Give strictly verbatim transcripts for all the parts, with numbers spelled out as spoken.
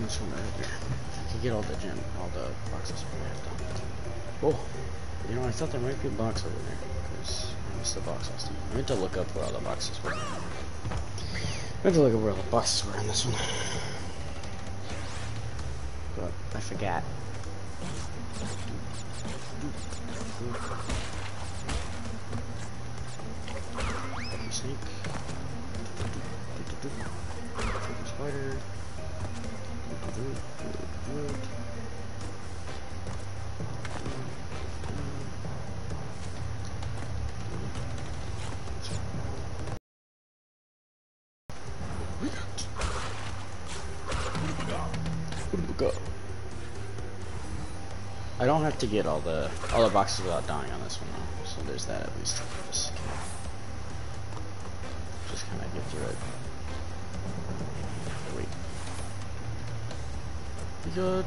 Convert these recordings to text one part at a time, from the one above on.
this one right here. I could get all the gem, all the boxes we have done. Oh, you know, I thought there might be a box over there, because I missed the box last time. I meant to look up where all the boxes were. I meant to look up where all the boxes were in this one. But I forgot. Snake. Spider. I don't have to get all the all the boxes without dying on this one though, so there's that at least. Just, just kind of get through it. Wait. We good.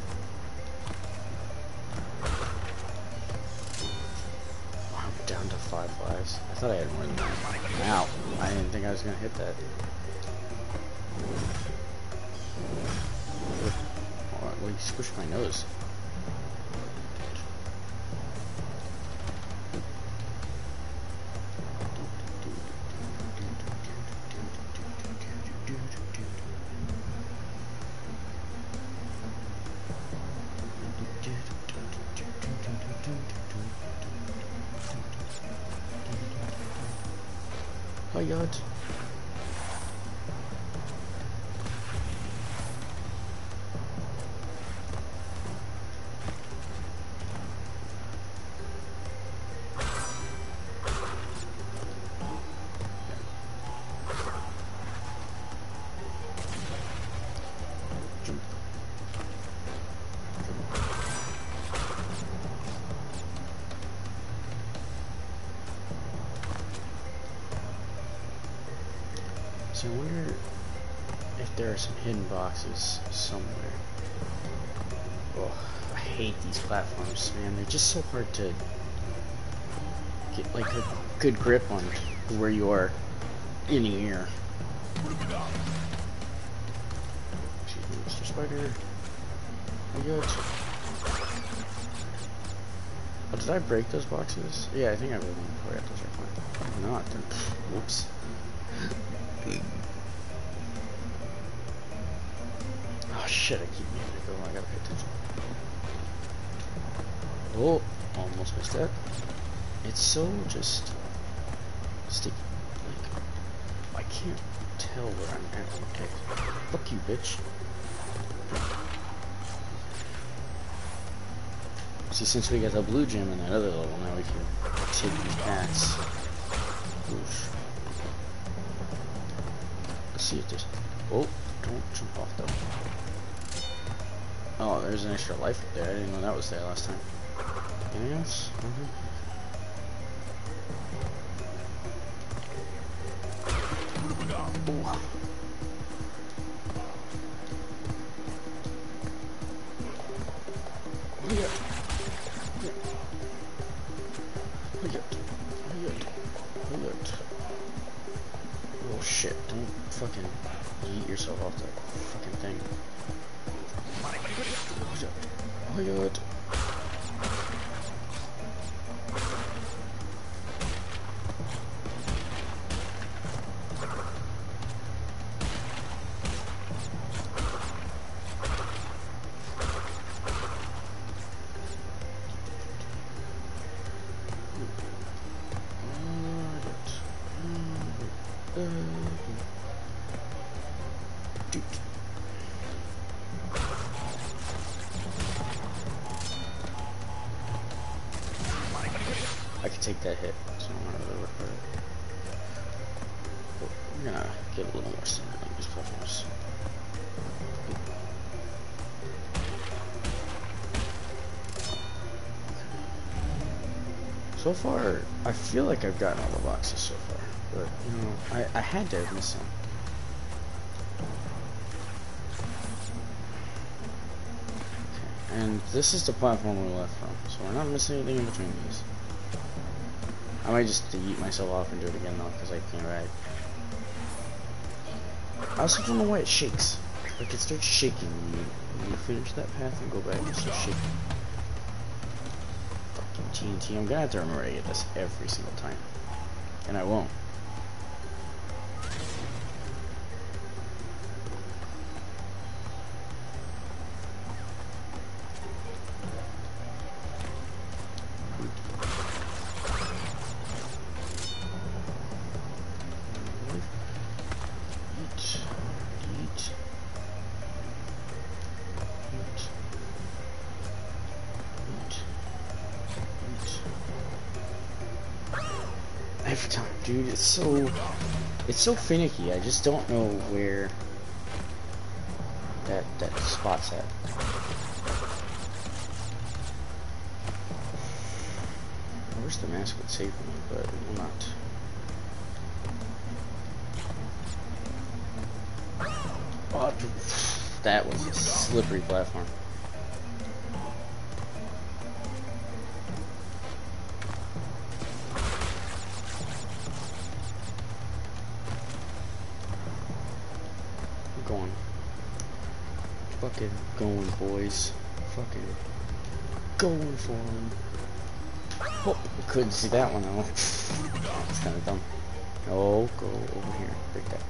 Oh, I'm down to five lives. I thought I had more than that. Ow! I didn't think I was gonna hit that. Oh, well, you squished my nose. Oh my god. So I wonder if there are some hidden boxes somewhere. Oh, I hate these platforms, man. They're just so hard to get like a good grip on where you are in the air. Excuse me, Mister Spider. We good? Oh, did I break those boxes? Yeah, I think I broke them before I got those right. Why not? Then, whoops. Oh shit, I keep meaning to go, I gotta pay attention. Oh, almost missed that. It's so just sticky. Like, I can't tell where I'm at. Okay. Fuck you, bitch. See, since we got the blue gem in that other level, now we can take these paths. Oof. Let's see if there's... Oh, don't jump off though. Oh, there's an extra life up there. I didn't know that was there last time. Anything else? Mm-hmm. Ooh. Yeah. Yeah. Yeah. Yeah. Yeah. Oh shit, don't fucking yeet yourself off that fucking thing. Oh my god. I can take that hit, so I'm not really worried about it. But we're gonna get a little more standard on these platforms. So far, I feel like I've gotten all the boxes so far, but you know, I, I had to have missed some. Okay, and this is the platform we left from, so we're not missing anything in between these. I might just yeet myself off and do it again though, because I can't ride. I also don't know why it shakes. Like it starts shaking when you, when you finish that path and go back, it starts shaking. Fucking T N T. I'm gonna have to remember to get this every single time. And I won't. Every time, dude, it's so it's so finicky. I just don't know where that that spot's at. I wish the mask would save me, but it will not. Oh, dude, that was a slippery platform. Going. Fucking going, boys. Fucking going for him. Oh, I couldn't see that one though. That's kind of dumb. Oh, go over here. Break that.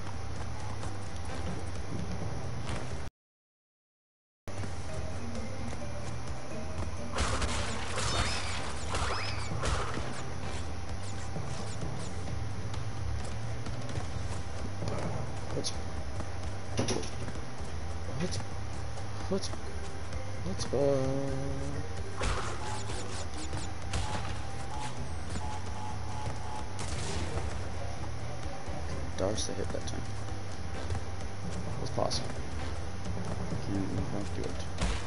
Let's. Let's. Let's. Let's go. Dodge the hit that time. It's possible. Can't do it.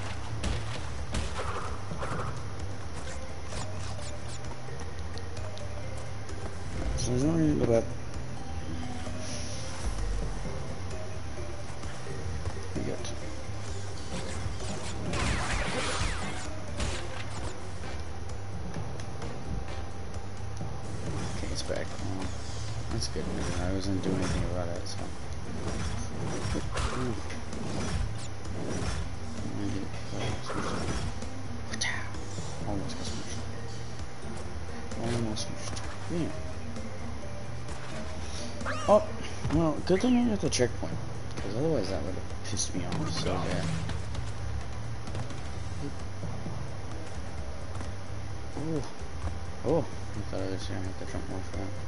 So there's no reason to go back. We got. Okay, it's back. Um, That's good. I wasn't doing anything about it, so. Ooh. Almost got smushed. Almost smushed. Yeah. Oh, well, good thing you're at the checkpoint, because otherwise that would have pissed me off so bad. Oh, oh, I thought I was gonna have to jump more for that.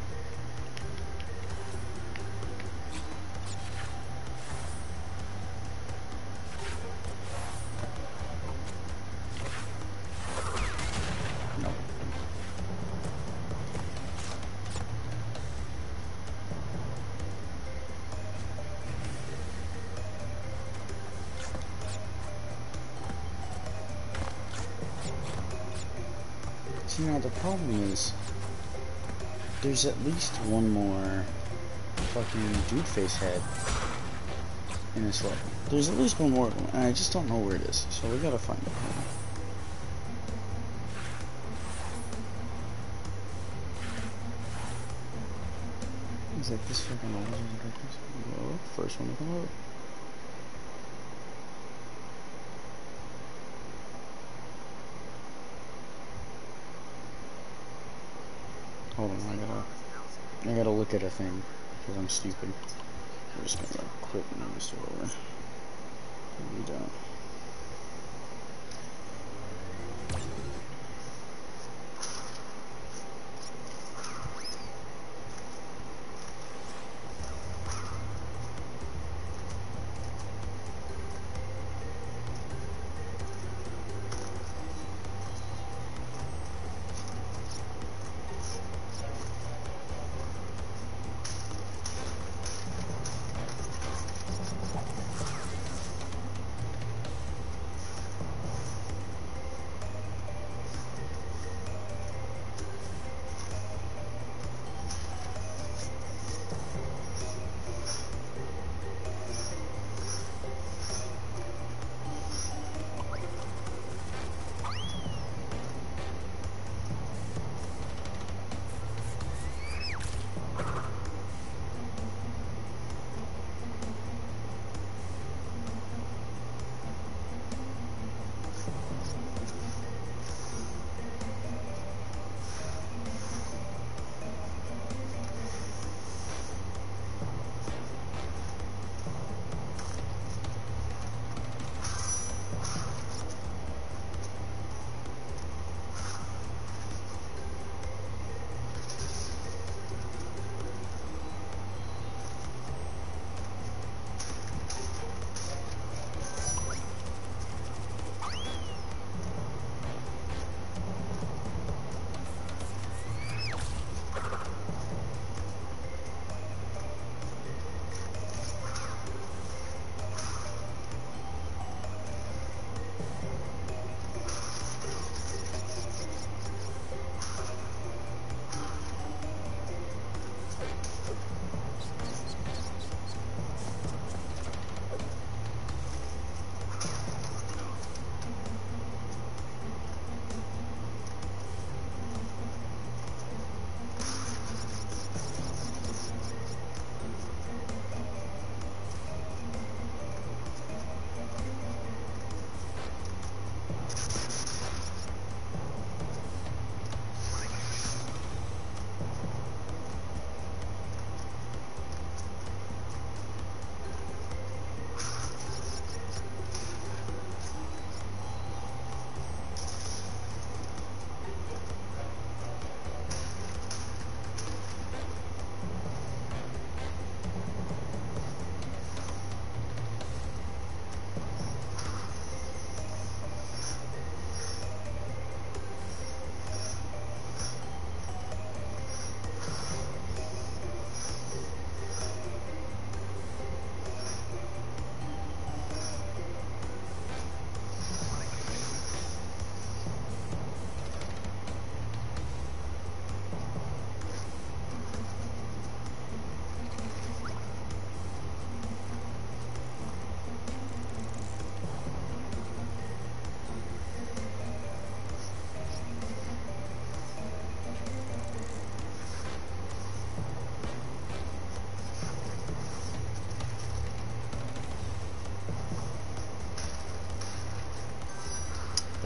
See, now the problem is, there's at least one more fucking dude face head in this level. There's at least one more of them, and I just don't know where it is, so we gotta find it. Is like this fucking old? Whoa, first one to come out. Hold on, I gotta, I gotta look at a thing, because I'm stupid. I'm just gonna quit and then just over. We don't.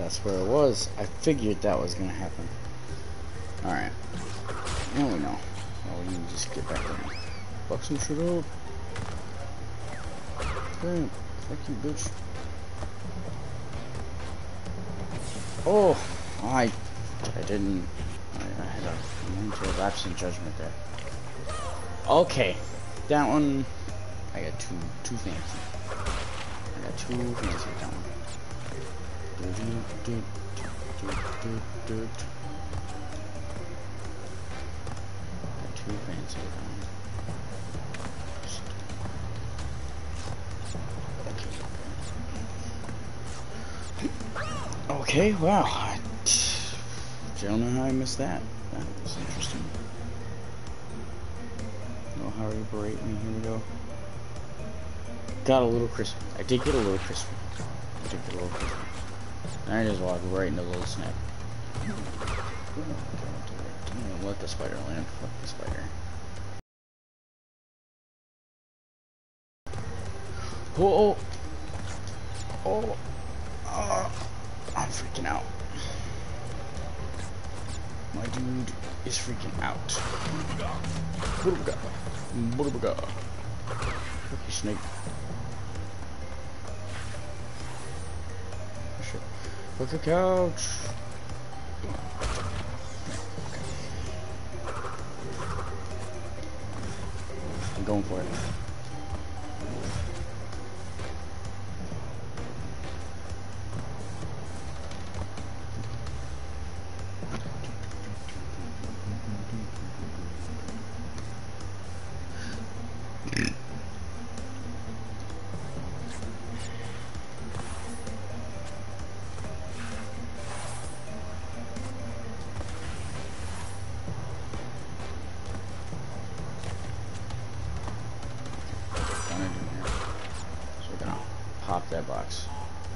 That's where it was. I figured that was gonna happen. Alright. Now we know. Well, we can just get back there. Fuck some shit up. Damn. Fuck you, bitch. Oh! I... I didn't... I, I had a mental lapse in judgment there. Okay. That one... I got too, too fancy. I got too fancy with that one. Do, do, do, do, do, do, do. Got too fancy with that one. Okay, wow. I don't know how I missed that. That was interesting. No Harry berate me. Here we go. Got a little crispy. I did get a little crispy. I did get a little crispy. And I just walked right into a little snap. Don't let the spider land. Fuck the spider. Oh, oh, oh, uh, I'm freaking out. My dude is freaking out. Booga, booga. Fuck you, snake. Fuck the couch. I'm going for it. Pop that box.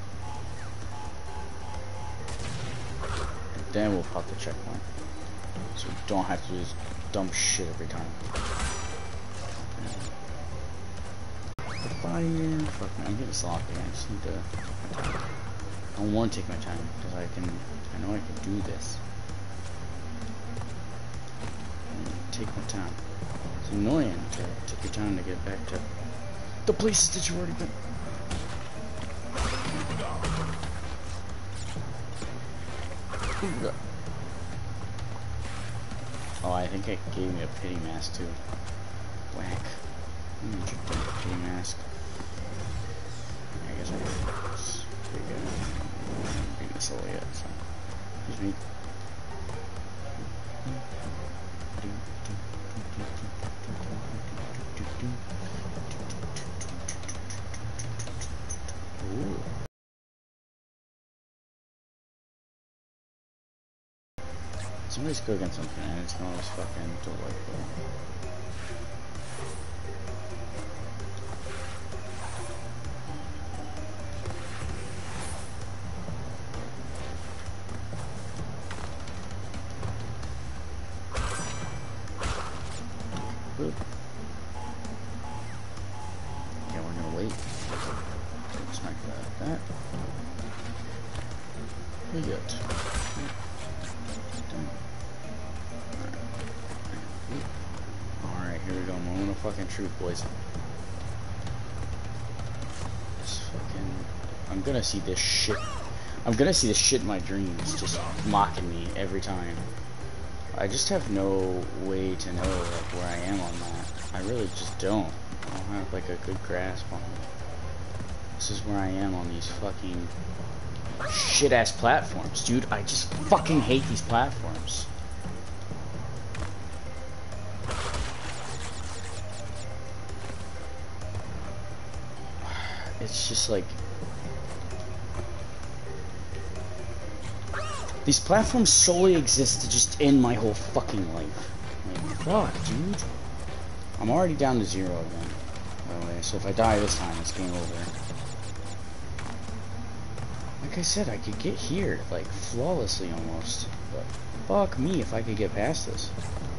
And then we'll pop the checkpoint. So we don't have to do this dumb shit every time. Fire. Fuck me, I'm getting sloppy. I just need to. I don't want to take my time because I can. I know I can do this. Take my time. It's annoying to take your time to get back to the places that you've already been. Oh, I think it gave me a pity mask too. Whack. I'm gonna check the pity mask. I guess I can. It's pretty good. I haven't beaten this level yet, so. Excuse me. Ooh. Somebody's cooking something and it smells fucking delightful. Good. Yeah, we're gonna wait. Smack that. That. We got. Alright, here we go. Moment of fucking truth, boys. This fucking. I'm gonna see this shit. I'm gonna see this shit in my dreams, just mocking me every time. I just have no way to know like where I am on that. I really just don't. I don't have like a good grasp on it. This is where I am on these fucking shit ass platforms, dude. I just fucking hate these platforms. It's just like these platforms solely exist to just end my whole fucking life. Like, fuck, dude. I'm already down to zero again, by the way, so if I die this time, it's game over. Like I said, I could get here, like, flawlessly almost. But fuck me if I could get past this.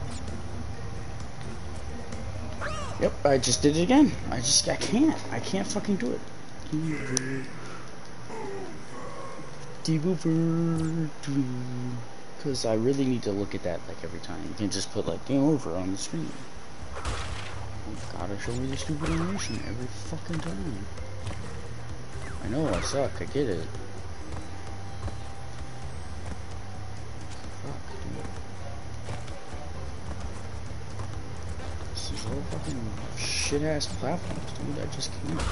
Yep, I just did it again. I just, I can't. I can't fucking do it. Game over. Because I really need to look at that like every time. You can just put like game over on the screen. You gotta show me the stupid animation every fucking time. I know I suck, I get it. Fuck, dude. This is all fucking shit ass platforms, dude. I just can't.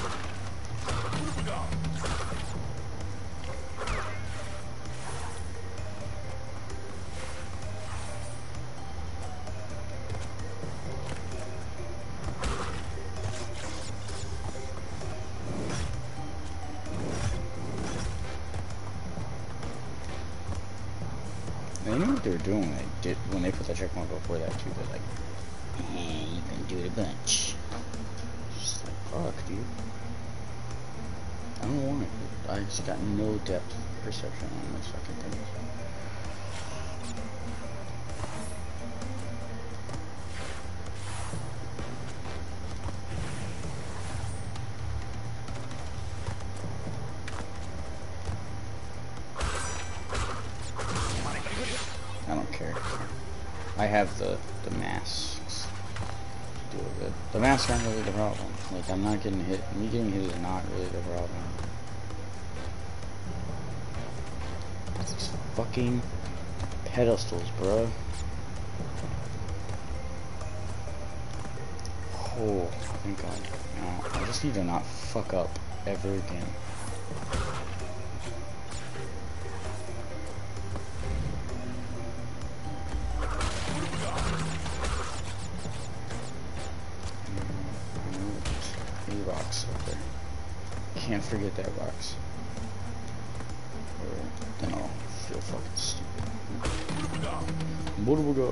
They knew what they were doing when they did when they put that checkpoint before that too. They're like, "Yeah, you can do it a bunch." Just like, fuck, dude. I don't want it. I just got no depth perception on this fucking thing. I don't care. I have the the masks to deal with it. The masks aren't really the problem. Like, I'm not getting hit. Me getting hit is not really the problem. It's these fucking pedestals, bro. Oh, thank God. No, I just need to not fuck up ever again. Box up there. Can't forget that box. Or then I'll feel fucking stupid. Where do we go?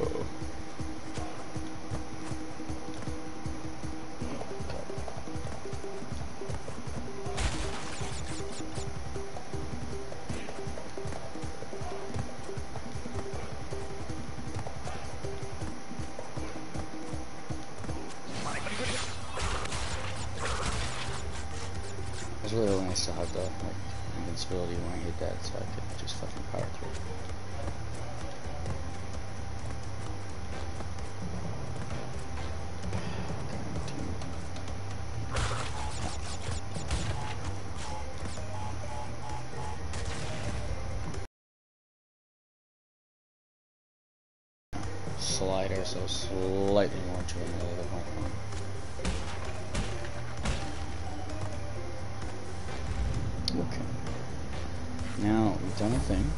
It's really nice to have the like invincibility when I hit that, so I could just fucking power through. Slide ourselves slightly more to another platform. Okay. Now we've done a thing.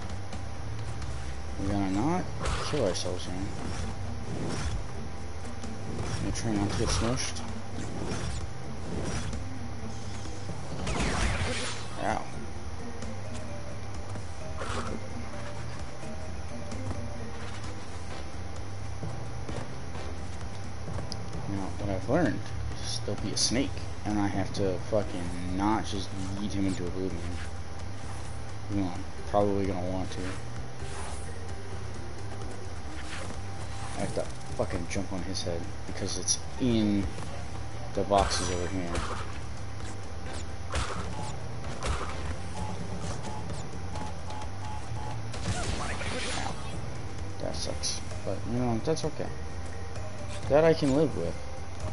We're gonna not kill ourselves here. I'm gonna try not to get smushed. Ow. Now, what I've learned is there'll be a snake, and I have to fucking not just yeet him into oblivion. You know, I'm probably gonna want to. I have to fucking jump on his head because it's in the boxes over here. Ow. That sucks. But, you know, that's okay. That I can live with.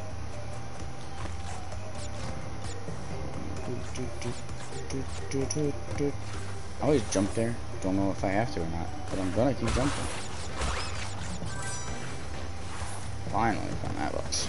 I always jump there. Don't know if I have to or not, but I'm gonna keep jumping. Finally found that box.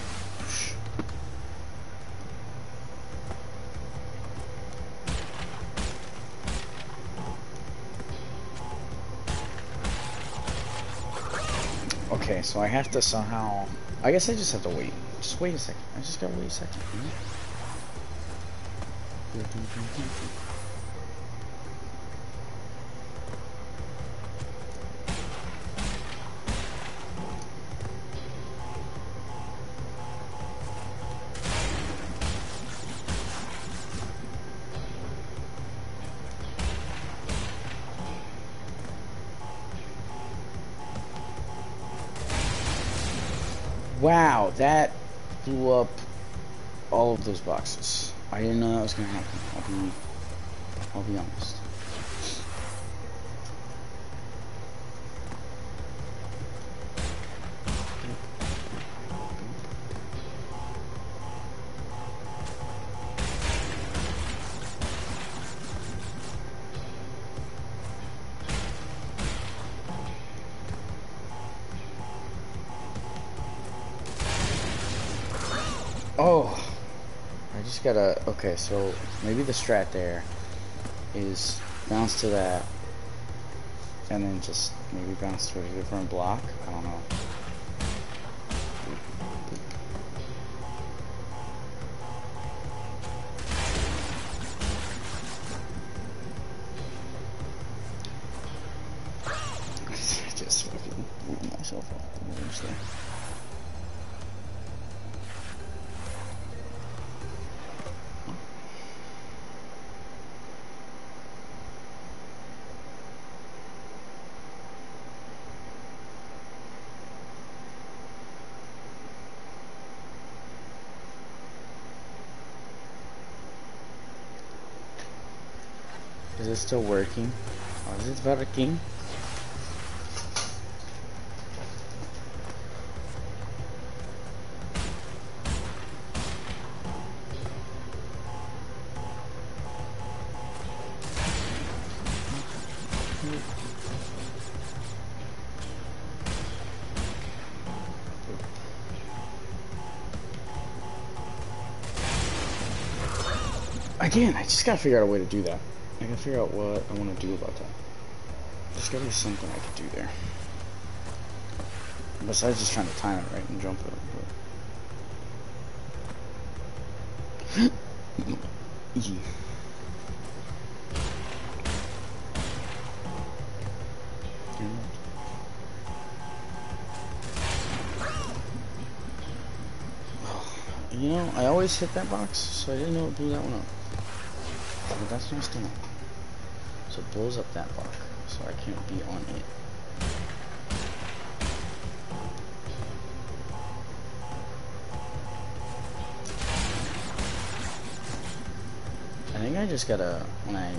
Okay, so I have to somehow... I guess I just have to wait. Just wait a second. I just gotta wait a second. Wow, that blew up all of those boxes. I didn't know that was gonna happen. I'll be, I'll be honest. Oh, I just gotta, okay, so maybe the strat there is bounce to that, and then just maybe bounce to a different block. I don't know. Just fucking moving myself off the moves there. Is it still working? Oh, is it working? Again, I just gotta figure out a way to do that. I gotta figure out what I want to do about that. There's gotta be something I could do there. Besides just trying to time it right and jump it. But... Easy. You know, I always hit that box, so I didn't know it blew that one up. But that's nice to know. So it blows up that block, so I can't be on it. I think I just gotta, when I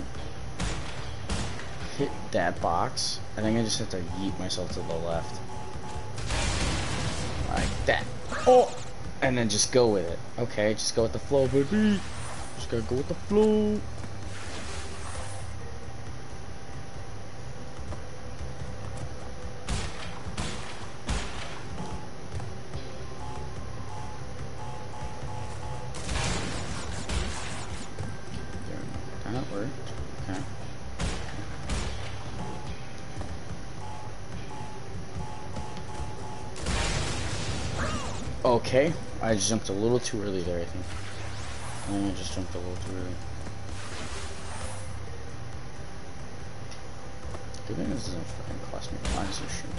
hit that box, I think I just have to yeet myself to the left. Like that. Oh! And then just go with it. Okay, just go with the flow, baby. Just gotta go with the flow. That worked. Okay. Okay, I just jumped a little too early there, I think. I think I just jumped a little too early. Good thing this doesn't fucking cost me points or shit.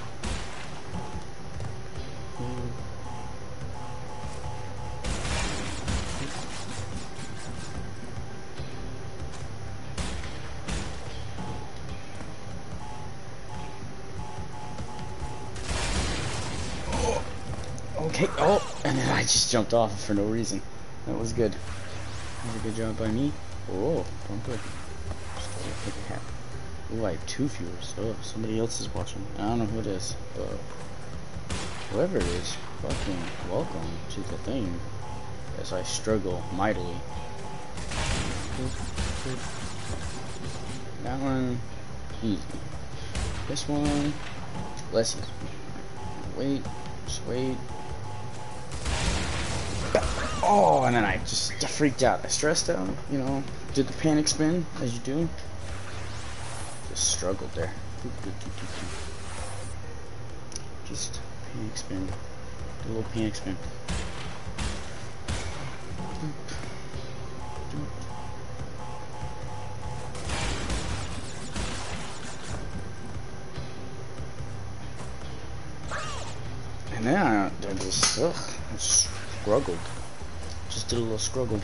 Okay, oh, and then I just jumped off for no reason. That was good. That was a good job by me. Oh, don't good. Just gotta take a hat. Ooh, I have two viewers. Oh, somebody else is watching. I don't know who it is, but whoever it is, fucking welcome to the thing. As I struggle mightily. That one, easy. This one, less easy. Wait, just wait. Oh, and then I just freaked out. I stressed out, you know, did the panic spin, as you do. Just struggled there. Just panic spin. Do a little panic spin. And then I, I just, ugh, I struggled. Just did a little struggle.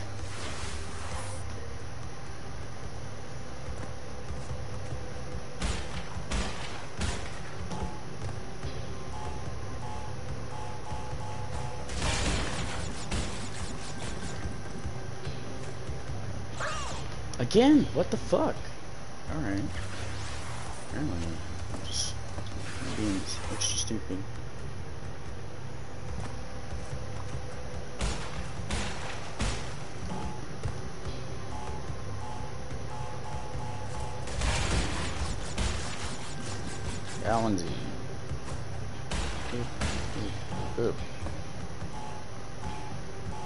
Again, what the fuck? Alright. Apparently, I'm just being extra stupid. That one's easy. Oop, oop, oop.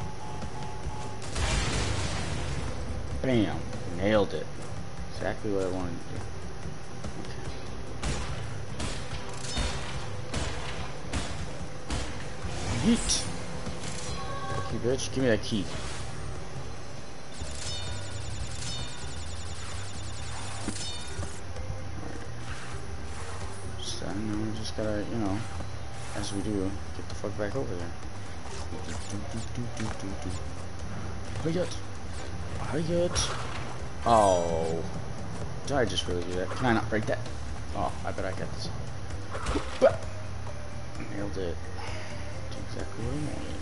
Bam! Nailed it. Exactly what I wanted to do. Okay. Yeet! Fuck you, bitch. Give me that key. So now we just gotta, you know, as we do, get the fuck back over there. Hiya! Hiya! Oh. Did I just really do that? Can I not break that? Oh, I bet I got this. Nailed it. That's exactly what I wanted.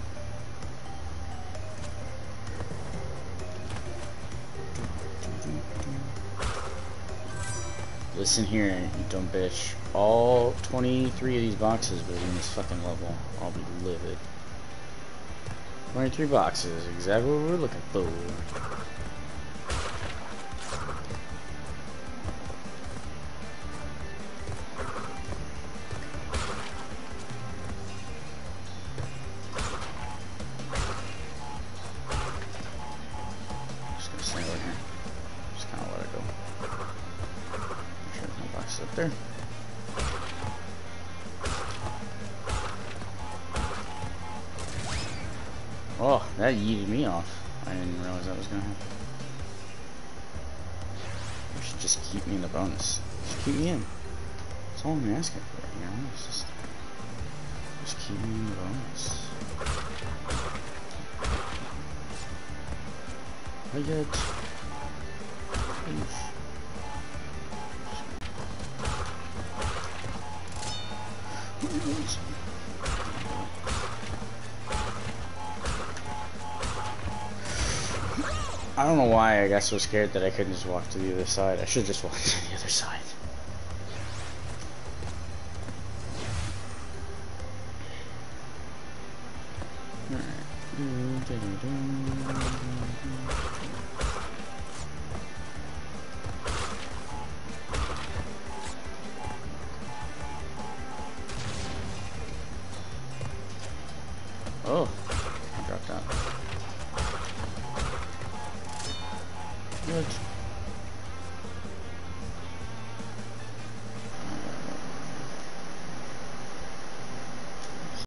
Listen here, you dumb bitch. All twenty-three of these boxes will be in this fucking level. I'll be livid. twenty-three boxes, exactly what we're looking for. Just gonna stand over here. Just kinda let it go. Make sure there's no boxes up there. Oh, that yeeted me off. I didn't realize that was gonna happen. You should just keep me in the bonus. Just keep me in. That's all I'm asking for, you know? It's just, just keep me in the bonus. I get... Oof. I don't know why I got so scared that I couldn't just walk to the other side. I should just walk to the other side. Oh, I dropped out. Good.